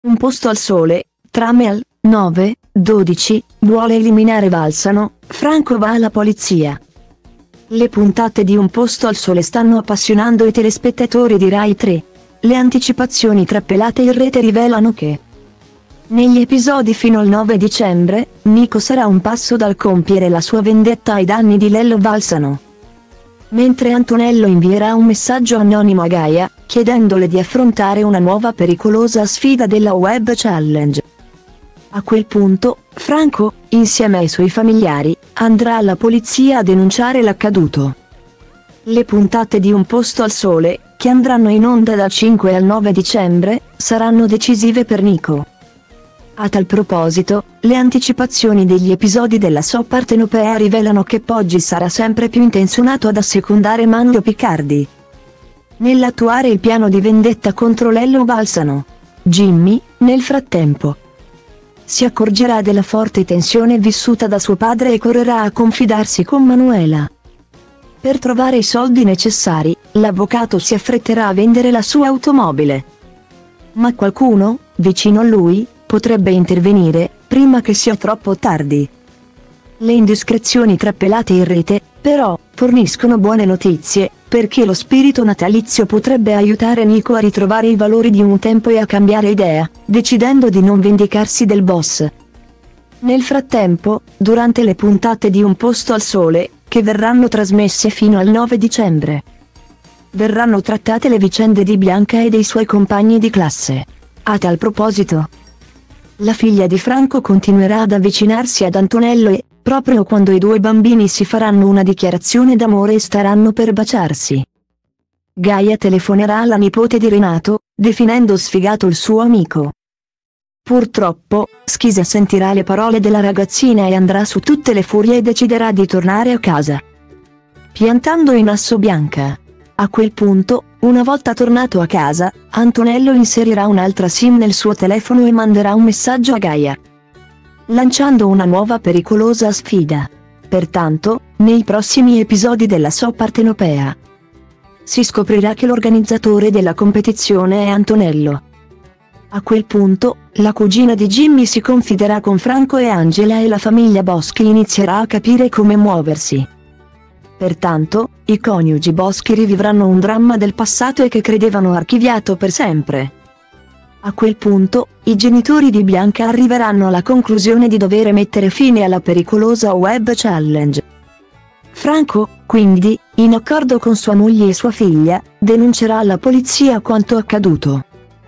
Un posto al sole, trame al 9-12, vuole eliminare Balsano, Franco va alla polizia. Le puntate di Un posto al sole stanno appassionando i telespettatori di Rai 3. Le anticipazioni trappelate in rete rivelano che negli episodi fino al 9 dicembre, Nico sarà un passo dal compiere la sua vendetta ai danni di Lello Balsano. Mentre Antonello invierà un messaggio anonimo a Gaia, chiedendole di affrontare una nuova pericolosa sfida della Web Challenge. A quel punto, Franco, insieme ai suoi familiari, andrà alla polizia a denunciare l'accaduto. Le puntate di Un posto al sole, che andranno in onda dal 5 al 9 dicembre, saranno decisive per Nico. A tal proposito, le anticipazioni degli episodi della soap partenopea rivelano che Poggi sarà sempre più intenzionato ad assecondare Manlio Picardi nell'attuare il piano di vendetta contro Lello Balsano. Jimmy, nel frattempo, si accorgerà della forte tensione vissuta da suo padre e correrà a confidarsi con Manuela. Per trovare i soldi necessari, l'avvocato si affretterà a vendere la sua automobile. Ma qualcuno, vicino a lui, potrebbe intervenire, prima che sia troppo tardi. Le indiscrezioni trappelate in rete, però, forniscono buone notizie, perché lo spirito natalizio potrebbe aiutare Nico a ritrovare i valori di un tempo e a cambiare idea, decidendo di non vendicarsi del boss. Nel frattempo, durante le puntate di Un posto al sole, che verranno trasmesse fino al 9 dicembre, verranno trattate le vicende di Bianca e dei suoi compagni di classe. A tal proposito, la figlia di Franco continuerà ad avvicinarsi ad Antonello e, proprio quando i due bambini si faranno una dichiarazione d'amore e staranno per baciarsi, Gaia telefonerà alla nipote di Renato, definendo sfigato il suo amico. Purtroppo, Schisa sentirà le parole della ragazzina e andrà su tutte le furie e deciderà di tornare a casa, piantando in asso Bianca. A quel punto, una volta tornato a casa, Antonello inserirà un'altra SIM nel suo telefono e manderà un messaggio a Gaia, lanciando una nuova pericolosa sfida. Pertanto, nei prossimi episodi della soap partenopea, si scoprirà che l'organizzatore della competizione è Antonello. A quel punto, la cugina di Jimmy si confiderà con Franco e Angela e la famiglia Boschi inizierà a capire come muoversi. Pertanto, i coniugi Boschi rivivranno un dramma del passato e che credevano archiviato per sempre. A quel punto, i genitori di Bianca arriveranno alla conclusione di dover mettere fine alla pericolosa Web Challenge. Franco, quindi, in accordo con sua moglie e sua figlia, denuncerà alla polizia quanto accaduto.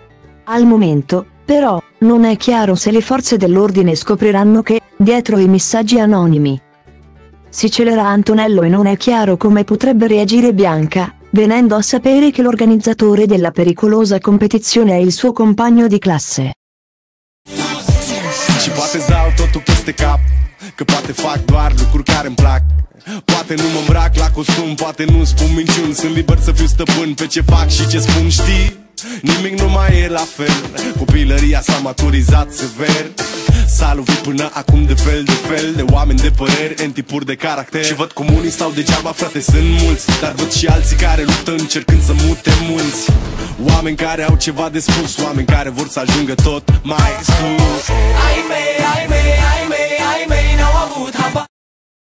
Al momento, però, non è chiaro se le forze dell'ordine scopriranno che, dietro i messaggi anonimi, si celerà Antonello e non è chiaro come potrebbe reagire Bianca, venendo a sapere che l'organizzatore della pericolosa competizione è il suo compagno di classe. Și poate-ți dau totul peste cap, că poate fac doar lucruri care-mi plac. Poate nu mă îmbrac la costum, poate nu spun minciuni. Sunt liber să fiu stăpân pe ce fac și ce spun, știi? Nimic nu mai e la fel, copilăria s-a maturizat sever. S-a lovit până acum de fel de oameni de păreri, în tipuri de caracter. Și văd cum unii stau degeaba, frate, sunt mulți, dar văd și alții care luptă încercând să mute munți. Oameni care au ceva de spus, oameni care vor să ajungă tot mai sus. Ai mei,